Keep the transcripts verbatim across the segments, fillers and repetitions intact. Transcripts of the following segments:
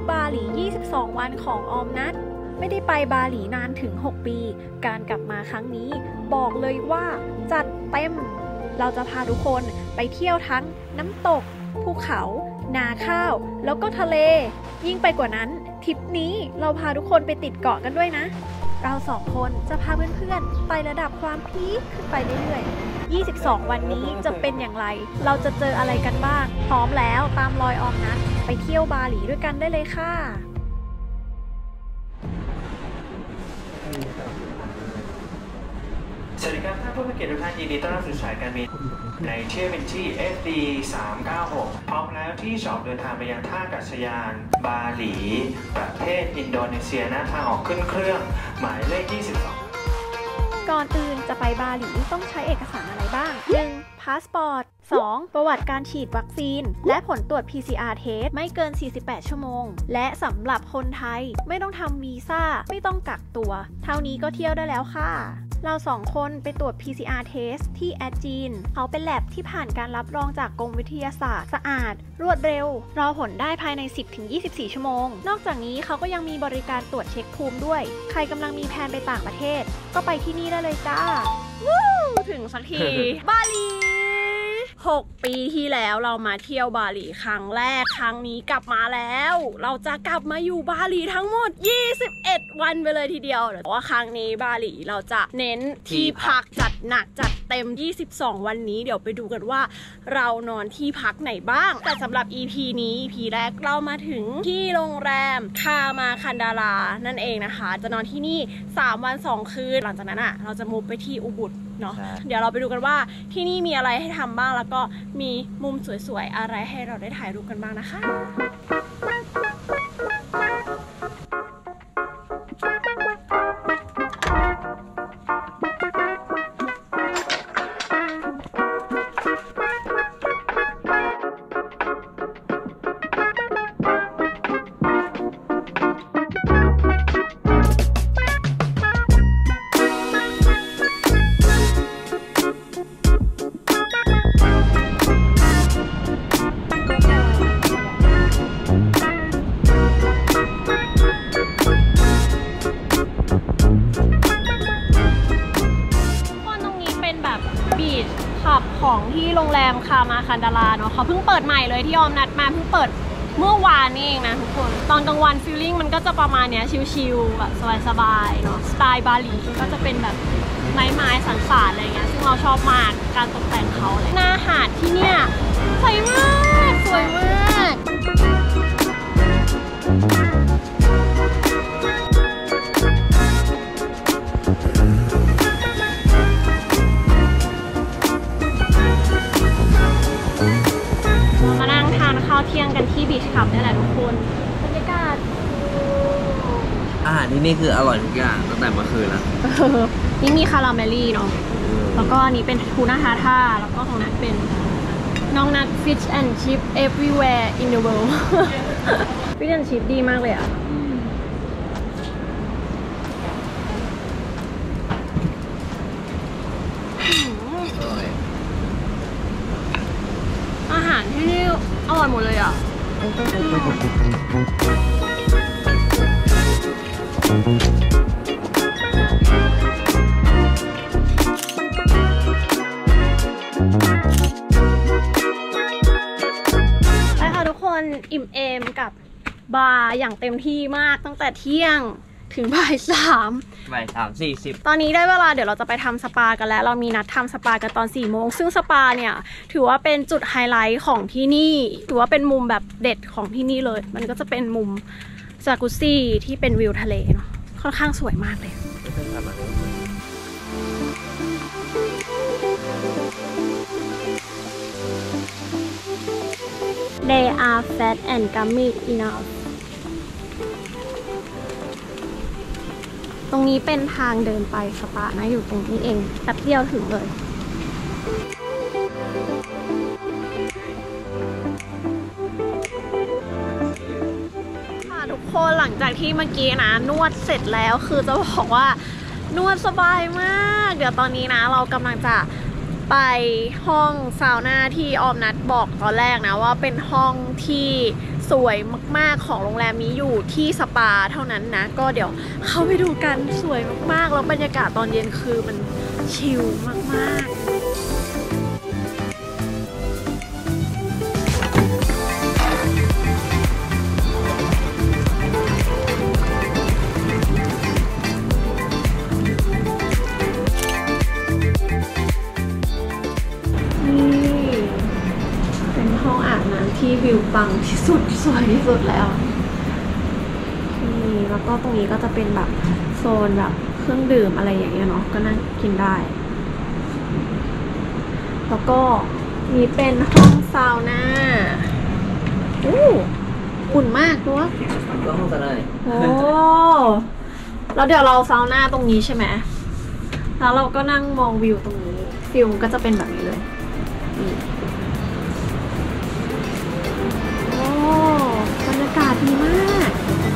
บาหลี ยี่สิบสอง วันของออมนัทไม่ได้ไปบาหลีนานถึง หก ปี การกลับมาครั้งนี้บอกเลยว่าจัดเต็มเราจะพาทุกคนไปเที่ยวทั้งน้ำตกภูเขานาข้าวแล้วก็ทะเลยิ่งไปกว่านั้นทริปนี้เราพาทุกคนไปติดเกาะกันด้วยนะเราสองคนจะพาเพื่อนๆไประดับความพีคขึ้นไปเรื่อยๆยี่สิบสอง วันนี้จะเป็นอย่างไรเราจะเจออะไรกันบ้างพร้อมแล้วตามรอยออมนัทไปเที่ยวบาหลีด้วยกันได้เลยค่ะสวัสดีครับท่านผู้มีเกียรติทุกท่านยินดีต้อนรับสู่สายการบินในเที่ยวบินที่ เอฟ ดี สามเก้าหก พร้อมแล้วที่จะออกเดินทางไปยังท่าอากาศยานบาหลีประเทศอินโดนีเซียณทางออกขึ้นเครื่องหมายเลขยี่สิบสองก่อนอื่นจะไปบาหลีต้องใช้เอกสารอะไรบ้าง หนึ่ง พาสปอร์ต สอง ประวัติการฉีดวัคซีนและผลตรวจ พี ซี อาร์ Test ไม่เกิน สี่สิบแปด ชั่วโมงและสำหรับคนไทยไม่ต้องทำวีซ่าไม่ต้องกักตัวเท่านี้ก็เที่ยวได้แล้วค่ะเราสองคนไปตรวจ พี ซี อาร์ Test ที่แอดจีนเขาเป็นแลบที่ผ่านการรับรองจากกรมวิทยาศาสตร์สะอาดรวดเร็วรอผลได้ภายใน สิบถึงยี่สิบสี่ ชั่วโมงนอกจากนี้เขาก็ยังมีบริการตรวจเช็คภูมิด้วยใครกำลังมีแผนไปต่างประเทศก็ไปที่นี่ได้เลยจ้าวู้ถึงสักที บาหลีหก ปีที่แล้วเรามาเที่ยวบาหลีครั้งแรกครั้งนี้กลับมาแล้วเราจะกลับมาอยู่บาหลีทั้งหมดยี่สิบเอ็ด วันไปเลยทีเดียวแต่ว่าครั้งนี้บาหลีเราจะเน้นที่พักจัดหนักจัดเต็มยี่สิบสอง วันนี้เดี๋ยวไปดูกันว่าเรานอนที่พักไหนบ้างแต่สำหรับ อี พี นี้ อี พี แรกเรามาถึงที่โรงแรมคามาคันดารานั่นเองนะคะจะนอนที่นี่สาม วัน สอง คืนหลังจากนั้นอ่ะเราจะมูฟไปที่อุบุตเนาะเดี๋ยวเราไปดูกันว่าที่นี่มีอะไรให้ทำบ้างแล้วก็มีมุมสวยๆอะไรให้เราได้ถ่ายรูปกันบ้างนะคะของที่โรงแรมคามาคันดาราเนาะเขาเพิ่งเปิดใหม่เลยที่ออมนัดมาเพิ่งเปิดเมื่อวานนี่เองนะทุกคนตอนกลางวันฟีลลิ่งมันก็จะประมาณเนี้ยชิลๆแบบสบายๆเนาะสไตล์บาหลีก็จะเป็นแบบไม้ไม้สันสานอะไรเงี้ยซึ่งเราชอบมากการตกแต่งเขาเลยหน้าหาดที่เนี่ยสวยมากสวยมากเที่ยงกันที่บีชคลับนี่แหละทุกคนบรรยากาศอาหารที่นี่คืออร่อยทุกอย่างตั้งแต่เมื่อคืนแล้วนี่มีคาราเมลี่เนาะแล้วก็อันนี้เป็นทูน่าทาท่าแล้วก็ของนัทเป็นน้องนัท fish and chip everywhere in the world fish and chip ดีมากเลยอ่ะอาหารที่นี่อร่อยหมดเลยอ่ะไปค่ะทุกคนอิ่มเอมกับบาร์อย่างเต็มที่มากตั้งแต่เที่ยงถึงบ่ายสามบ่ายสามสี่สิบตอนนี้ได้เวลาเดี๋ยวเราจะไปทำสปากันแล้วเรามีนัดทำสปากันตอนสี่โมงซึ่งสปาเนี่ยถือว่าเป็นจุดไฮไลท์ของที่นี่ถือว่าเป็นมุมแบบเด็ดของที่นี่เลยมันก็จะเป็นมุมจากุซซี่ที่เป็นวิวทะเลเนาะค่อนข้างสวยมากเลย They are fat and gummy enough ตรงนี้เป็นทางเดินไปสปานะอยู่ตรงนี้เองแป๊บเดียวถึงเลยค่ะทุกคนหลังจากที่เมื่อกี้นะนวดเสร็จแล้วคือจะบอกว่านวดสบายมากเดี๋ยวตอนนี้นะเรากำลังจะไปห้องซาวน่าที่ออมนัดบอกตอนแรกนะว่าเป็นห้องที่สวยมากๆของโรงแรมนี้อยู่ที่สปาเท่านั้นนะก็เดี๋ยวเข้าไปดูกันสวยมากๆแล้วบรรยากาศตอนเย็นคือมันชิลมากๆที่วิวปังที่สุดสวยที่สุดแล้วนี่แล้วก็ตรงนี้ก็จะเป็นแบบโซนแบบเครื่องดื่มอะไรอย่างเงี้ยเนาะก็นั่งกินได้แล้วก็มีเป็นห้องซาวน่าอู้อุ่นมากด้วยก็ห้องซาวน่าโอ้แล้วเดี๋ยวเราซาวน่าตรงนี้ใช่ไหมแล้วเราก็นั่งมองวิวตรงนี้ฟิลก็จะเป็นแบบนี้เลยนี่บรรยากาศดีมาก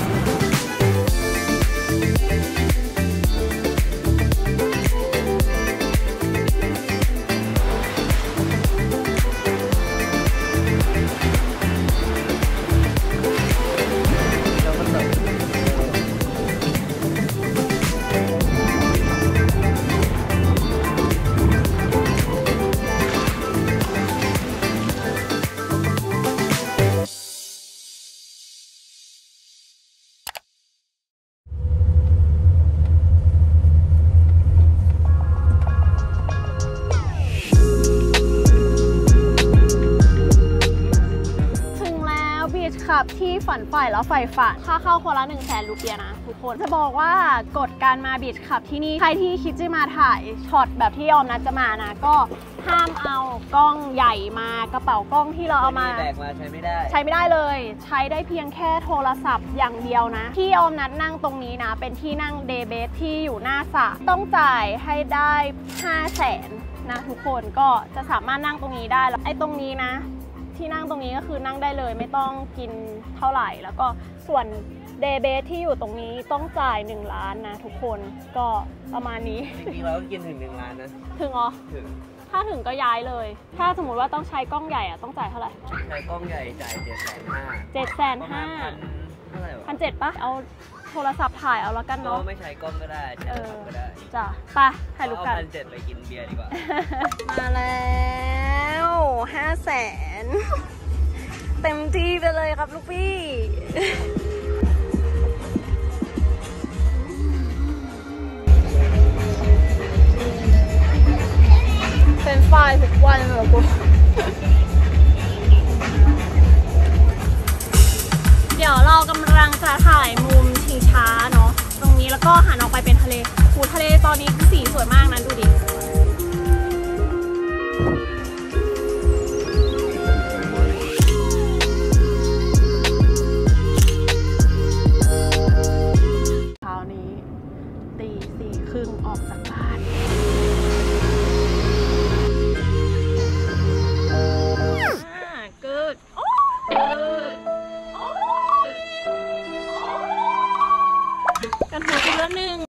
ขับที่ฝันใฝ่แล้วใฝ่ฝันค่าเข้าคนละหนึ่งแสนรูเปียนะทุกคนจะบอกว่ากฎการมาบีชขับที่นี่ใครที่คิดจะมาถ่ายช็อตแบบที่ออมนัดจะมานะก็ห้ามเอากล้องใหญ่มากระเป๋ากล้องที่เราเอามาแบกมาใช้ไม่ได้ใช้ไม่ได้เลยใช้ได้เพียงแค่โทรศัพท์อย่างเดียวนะที่ออมนัดนั่งตรงนี้นะเป็นที่นั่งเดย์เบสที่อยู่หน้าสระต้องจ่ายให้ได้ห้าแสนนะทุกคนก็จะสามารถนั่งตรงนี้ได้แล้วไอ้ตรงนี้นะที่นั่งตรงนี้ก็คือนั่งได้เลยไม่ต้องกินเท่าไหร่แล้วก็ส่วนเดย์เบสที่อยู่ตรงนี้ต้องจ่ายหนึ่งล้านนะทุกคนก็ประมาณนี้จริงๆเราก็กินถึงหนึ่งล้านนะถึงอ๋อถึงถ้าถึงก็ย้ายเลยถ้าสมมติว่าต้องใช้กล้องใหญ่อะต้องจ่ายเท่าไหร่ใช้กล้องใหญ่จ่ายเจ็ดแสนห้าเจ็ดแสนห้าพันเจ็ดปะเอาโทรศัพท์ถ่ายเอาแล้วกันเนาะไม่ใช้กล้องก็ได้ใช้โทรศัพท์ก็ได้จ้ะไปถ่ายรูปกันเอาพันเจ็ดไปกินเบียร์ดีกว่ามาแล้วห้าแสนเต็มที่ไปเลยครับลูกพี่เป็นไฟล์ทุกวันเลยกูเดี๋ยวเรากำลังจะถ่ายมุมชิงช้าเนาะตรงนี้แล้วก็หันออกไปเป็นทะเลหูทะเลตอนนี้สีสวยมากนะดูดิเช้านี้ตีสี่ครึ่งออกจากบ้านกันหัวทีละหนึ่ง